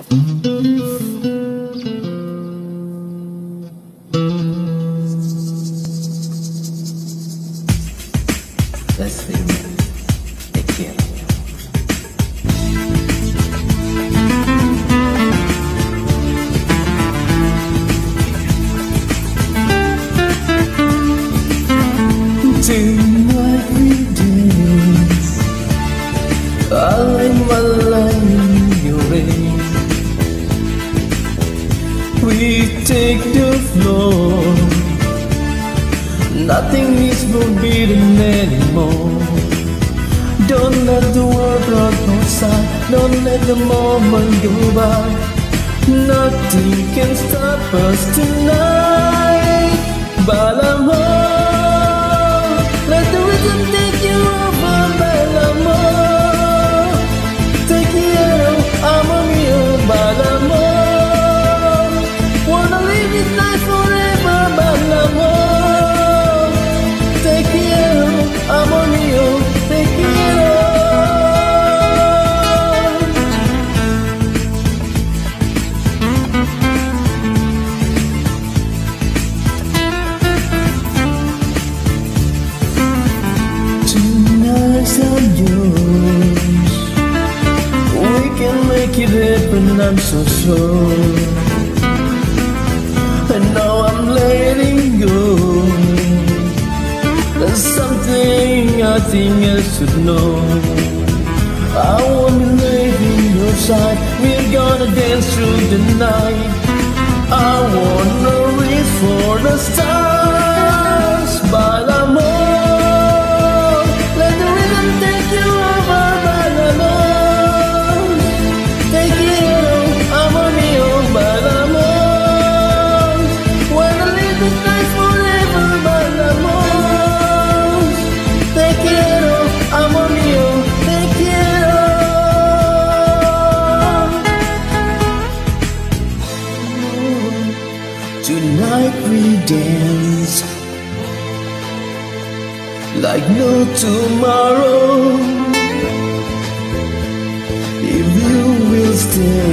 Let's see. Take care. Tonight we dance, alang-alang your rain. We take the floor, nothing is forbidden anymore. Don't let the world run outside, don't let the moment go by. Nothing can stop us tonight. Balamor, let the rhythm take you over. Balamor, te quiero, amo mío. Balamor, wanna live this life forever. Balamor, te quiero, amo mío, te quiero. Tonight's all yours, we can make it happen, I'm so sure. And now I'm letting go. There's something I think I should know. I wanna live in your side, we're gonna dance through the night. I wanna reach for the stars. Balamor, let the rhythm take you over. Balamor, te quiero, amo mío. Balamor, wanna live this life forever. Balamor, te quiero, amo mío, te quiero. Tonight we dance like no tomorrow. If you will stay,